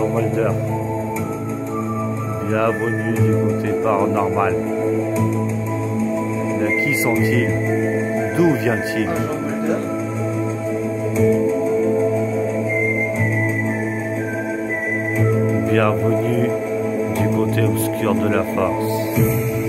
Walter. Bienvenue du côté paranormal. De qui sont-ils? D'où vient-il? Bienvenue du côté obscur de la force.